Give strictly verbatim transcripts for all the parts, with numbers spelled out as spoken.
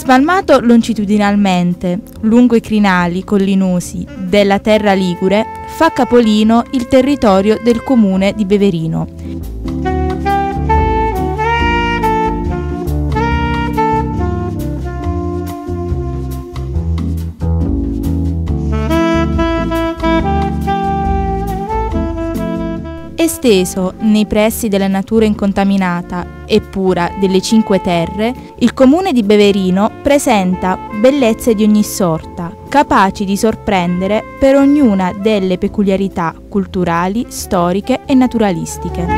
Spalmato longitudinalmente lungo i crinali collinosi della terra ligure, fa capolino il territorio del comune di Beverino. Esteso nei pressi della natura incontaminata e pura delle Cinque Terre, il comune di Beverino presenta bellezze di ogni sorta, capaci di sorprendere per ognuna delle peculiarità culturali, storiche e naturalistiche.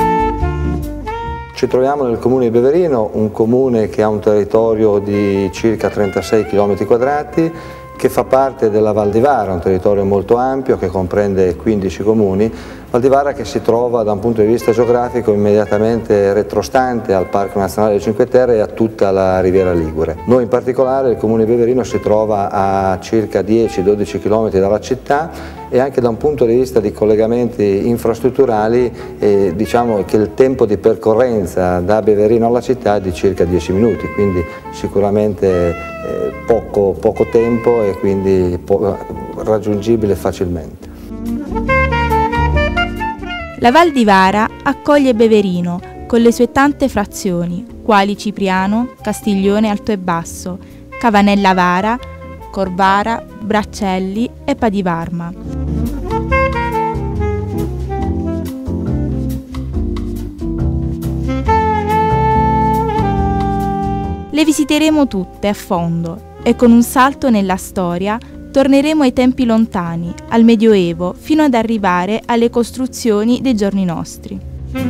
Ci troviamo nel comune di Beverino, un comune che ha un territorio di circa trentasei chilometri quadrati, che fa parte della Val di Vara, un territorio molto ampio che comprende quindici comuni. Val di Vara che si trova da un punto di vista geografico immediatamente retrostante al Parco Nazionale delle Cinque Terre e a tutta la Riviera Ligure. Noi in particolare, il comune di Beverino, si trova a circa dieci dodici chilometri dalla città e anche da un punto di vista di collegamenti infrastrutturali eh, diciamo che il tempo di percorrenza da Beverino alla città è di circa dieci minuti, quindi sicuramente eh, poco, poco tempo e quindi po- raggiungibile facilmente. La Val di Vara accoglie Beverino con le sue tante frazioni, quali Cipriano, Castiglione Alto e Basso, Cavanella Vara, Corvara, Braccelli e Padivarma. Le visiteremo tutte a fondo e con un salto nella storia torneremo ai tempi lontani, al Medioevo, fino ad arrivare alle costruzioni dei giorni nostri.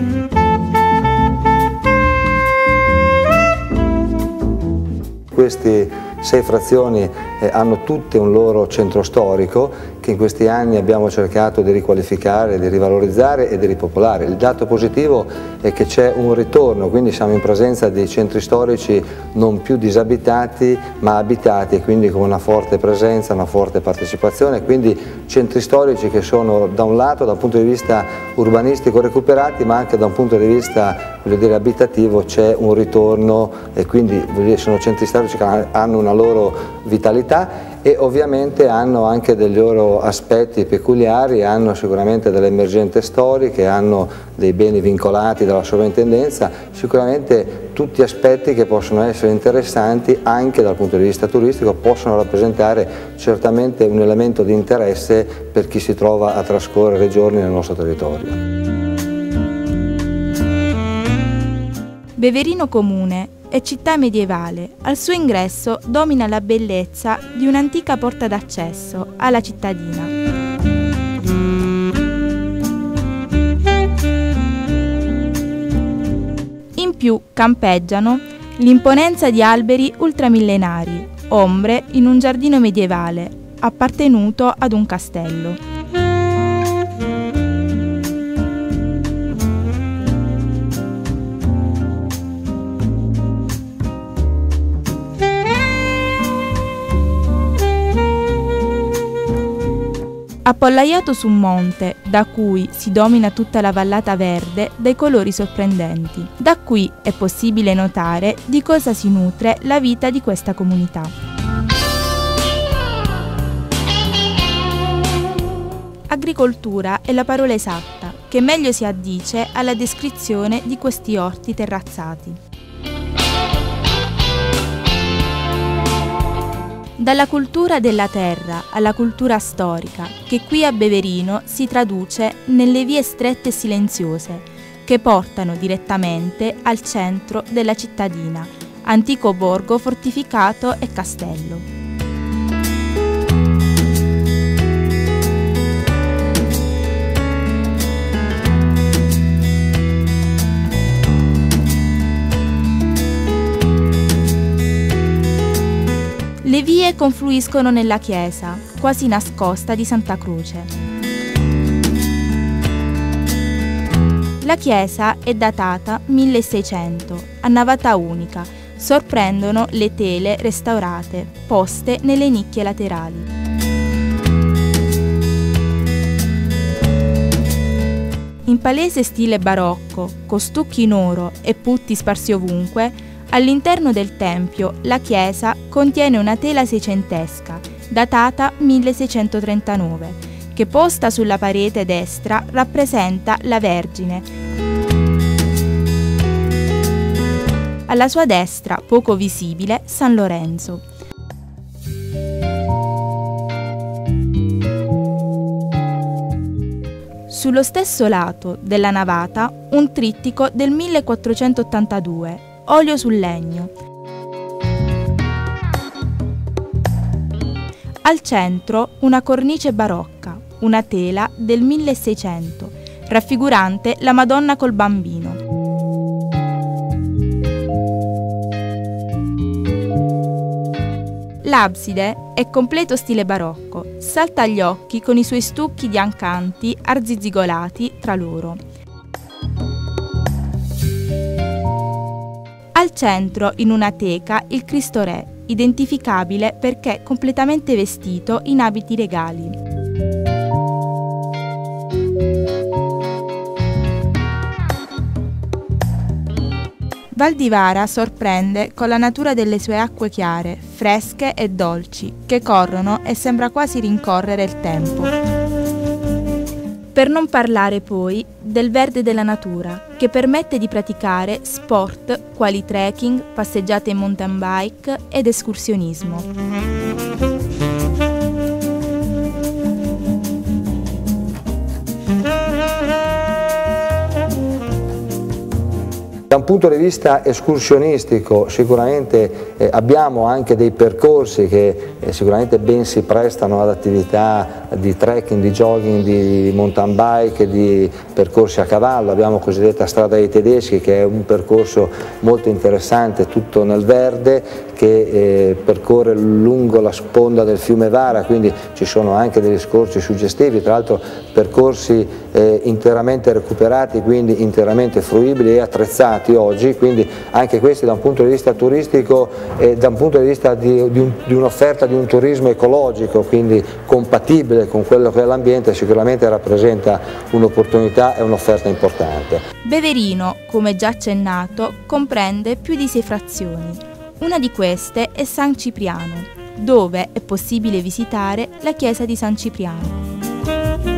Questi sei frazioni eh, hanno tutte un loro centro storico che in questi anni abbiamo cercato di riqualificare, di rivalorizzare e di ripopolare. Il dato positivo è che c'è un ritorno, quindi siamo in presenza di centri storici non più disabitati ma abitati e quindi con una forte presenza, una forte partecipazione, quindi centri storici che sono da un lato dal punto di vista urbanistico recuperati ma anche da un punto di vista, voglio dire, abitativo c'è un ritorno e quindi voglio dire, sono centri storici che hanno una loro vitalità e ovviamente hanno anche dei loro aspetti peculiari, hanno sicuramente delle emergenze storiche, hanno dei beni vincolati dalla sovrintendenza, sicuramente tutti aspetti che possono essere interessanti anche dal punto di vista turistico, possono rappresentare certamente un elemento di interesse per chi si trova a trascorrere giorni nel nostro territorio. Beverino Comune è città medievale. Al suo ingresso domina la bellezza di un'antica porta d'accesso alla cittadina. In più campeggiano l'imponenza di alberi ultramillenari, ombre in un giardino medievale appartenuto ad un castello. Appollaiato su un monte, da cui si domina tutta la vallata verde dai colori sorprendenti. Da qui è possibile notare di cosa si nutre la vita di questa comunità. Agricoltura è la parola esatta, che meglio si addice alla descrizione di questi orti terrazzati. Dalla cultura della terra alla cultura storica, che qui a Beverino si traduce nelle vie strette e silenziose, che portano direttamente al centro della cittadina, antico borgo fortificato e castello. Le vie confluiscono nella chiesa, quasi nascosta, di Santa Croce. La chiesa è datata milleseicento, a navata unica, sorprendono le tele restaurate, poste nelle nicchie laterali. In palese stile barocco, con stucchi in oro e putti sparsi ovunque, All'interno del tempio la chiesa contiene una tela seicentesca, datata milleseicentotrentanove, che posta sulla parete destra rappresenta la Vergine. Alla sua destra, poco visibile, San Lorenzo. Sullo stesso lato della navata un trittico del millequattrocentottantadue, olio sul legno. Al centro una cornice barocca, una tela del milleseicento, raffigurante la Madonna col Bambino. L'abside è completo stile barocco, salta agli occhi con i suoi stucchi diancanti arzizzigolati tra loro. Al centro, in una teca, il Cristo Re, identificabile perché completamente vestito in abiti regali. Val di Vara sorprende con la natura delle sue acque chiare, fresche e dolci, che corrono e sembra quasi rincorrere il tempo. Per non parlare poi del verde della natura, che permette di praticare sport quali trekking, passeggiate in mountain bike ed escursionismo. Da un punto di vista escursionistico sicuramente eh, abbiamo anche dei percorsi che eh, sicuramente ben si prestano ad attività di trekking, di jogging, di mountain bike, di percorsi a cavallo. Abbiamo la cosiddetta strada dei tedeschi, che è un percorso molto interessante, tutto nel verde, che eh, percorre lungo la sponda del fiume Vara, quindi ci sono anche degli scorci suggestivi, tra l'altro percorsi eh, interamente recuperati, quindi interamente fruibili e attrezzati oggi, quindi anche questi da un punto di vista turistico e da un punto di vista di, di, un, di un'offerta di un turismo ecologico, quindi compatibile con quello che è l'ambiente, sicuramente rappresenta un'opportunità e un'offerta importante. Beverino, come già accennato, comprende più di sei frazioni. Una di queste è San Cipriano, dove è possibile visitare la chiesa di San Cipriano.